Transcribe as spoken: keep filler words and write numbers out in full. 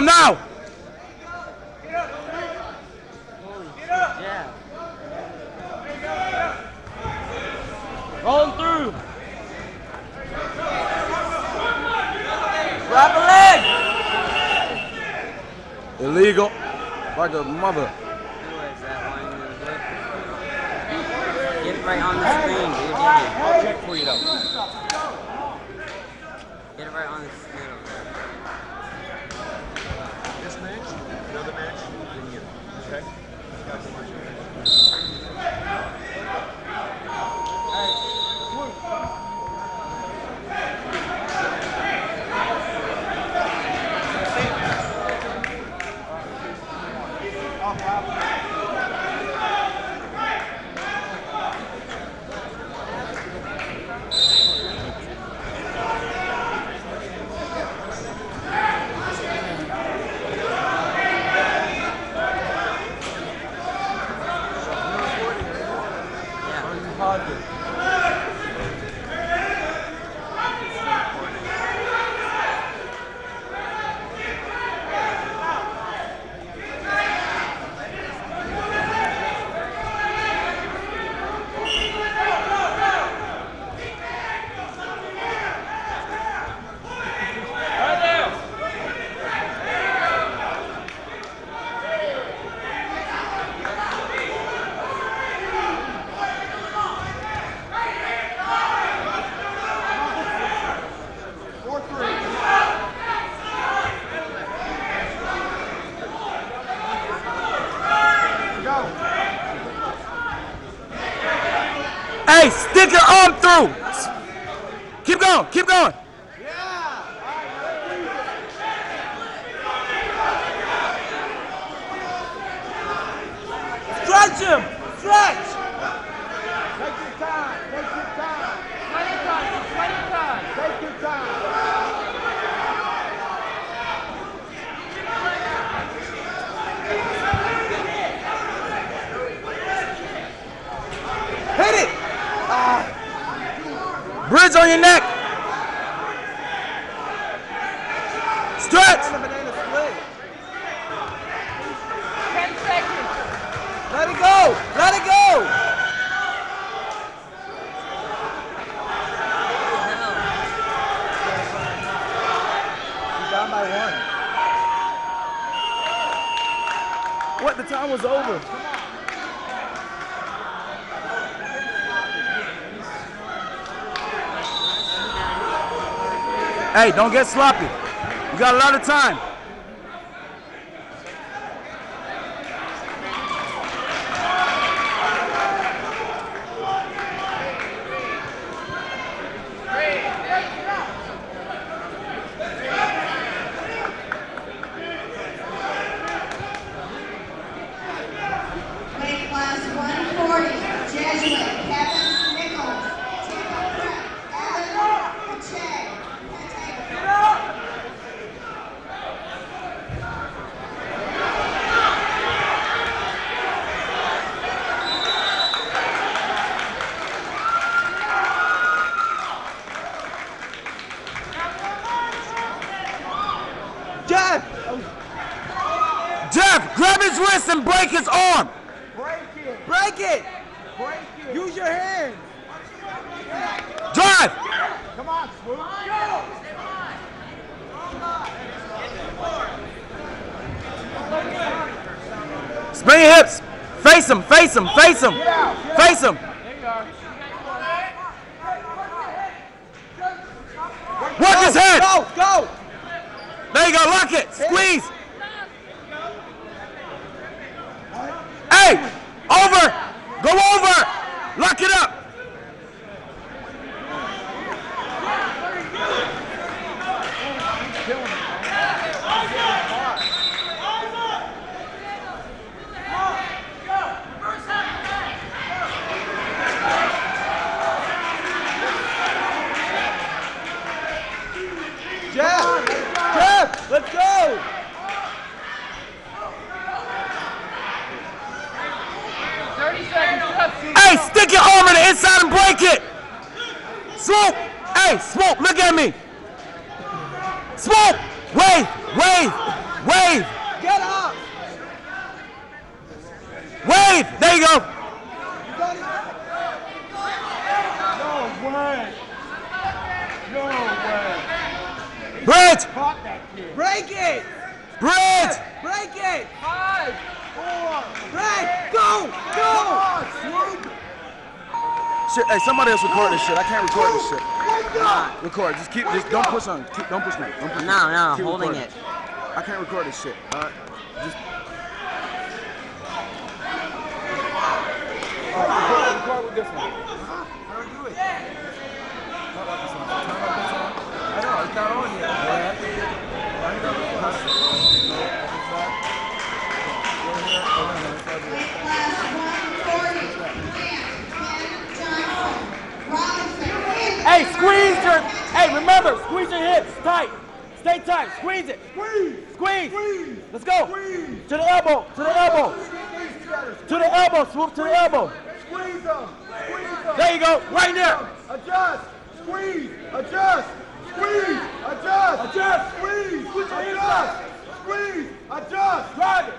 him now. Yeah. Rolling through. Grab a leg. Illegal. Like a mother. Get it right on the screen, dude. I'll check for you though. Get it right on the screen. This match, another match, then you. Okay? Hey, stick your arm through. Keep going, keep going. Stretch him, stretch. Take your time, take your time. Plenty of time, plenty of time. Take your time. Hit it. Bridge on your neck. Stretch. Ten seconds. Let it go. Let it go. You're down by one. What? The time was over. Hey, don't get sloppy. You got a lot of time. Weight class one forty, Jesuit, Kevin Nichols, Tampa Prep, Evan Pache. Jeff! Jeff, grab his wrist and break his arm. Break it. Break it. Break it. Use your hands. Drive. Come on, Swope. Spin your hips. Face him, face him, face him. Face him. Work his head. Go, go. There you go, lock it. Squeeze. Hey, over. Go over. Lock it up. Jeff, Jeff, let's go. thirty seconds left. Hey, stick your arm in the inside and break it. Swope. Hey, Swope, look at me. Swope. Wave, wave, Wave. Get up. Wave. There you go. No way. No way. Bridge. Caught that kid. Break it. Bridge. Break it. Five. Four. Break. Go. Go. Swope. Shit, hey, somebody else record this shit. I can't record this shit. Go. Record. Just keep. Just don't push on. Keep, don't push me. Don't push No, no, Keep holding recording. it. I can't record this shit. All right. Just. All right, record, record with this one. How do I do it? Not like this one. Turn like this one. I know, it's not on yet. Yeah. I need to record. Weight class one forty. Ken Johnson. Robinson. Hey, squeeze your. Hey, remember, squeeze your hips tight. Stay tight. Squeeze it. Squeeze. Squeeze. Squeeze. Let's go. Squeeze. To the elbow. To the elbow. Squeeze together. To the elbow. Swoop to the elbow. Squeeze them. Squeeze them. There you go. Right there. Adjust. Squeeze. Adjust. Squeeze. Adjust. Adjust. Squeeze. Adjust. Squeeze. Adjust. Drive it.